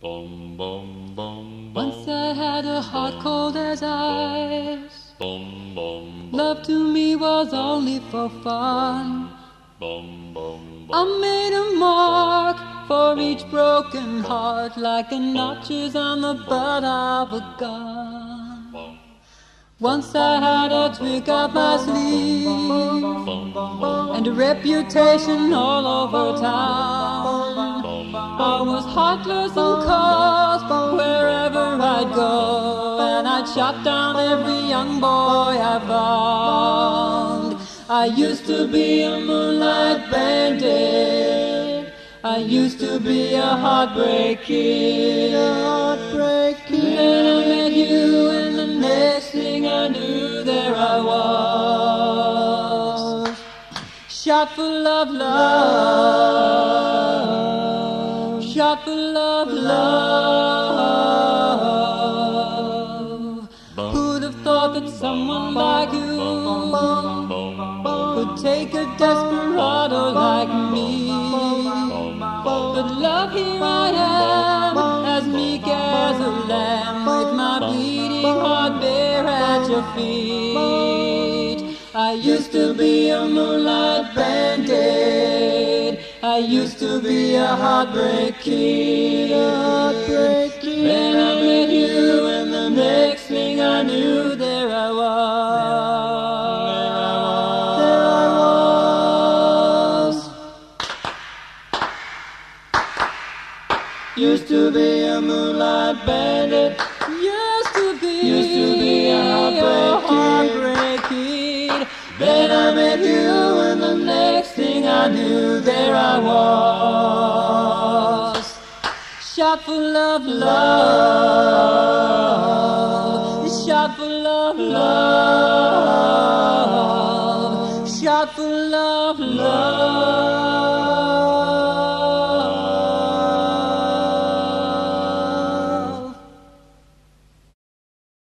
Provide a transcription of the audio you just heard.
Bum, bum, bum, Once I had a heart cold as ice. bum, bum, Love to me was only for fun. bum, bum, I made a mark for each broken heart, like the notches on the butt of a gun. bum, Once I had a trick up my sleeve, and a reputation all over town. I was heartless and cold wherever I'd go, and I'd shot down every young boy I found. I used to be a moonlight bandit, I used to be a heartbreak kid. Then I met you, and the next thing I knew, there I was. Shot full of love, shot full of love. Who'd have thought that someone like you could take a desperado like me? But love, here I am, as meek as a lamb, with my bleeding heart bare at your feet. I used to be a moonlight bandit, I used to be a heartbreak kid. Then I met you, and the next thing I knew, there I was. Used to be a moonlight bandit, used to be a heartbreak kid. Then I met you, and the next thing I knew, there I was. Shot full of love, shot full of love, shot full of love.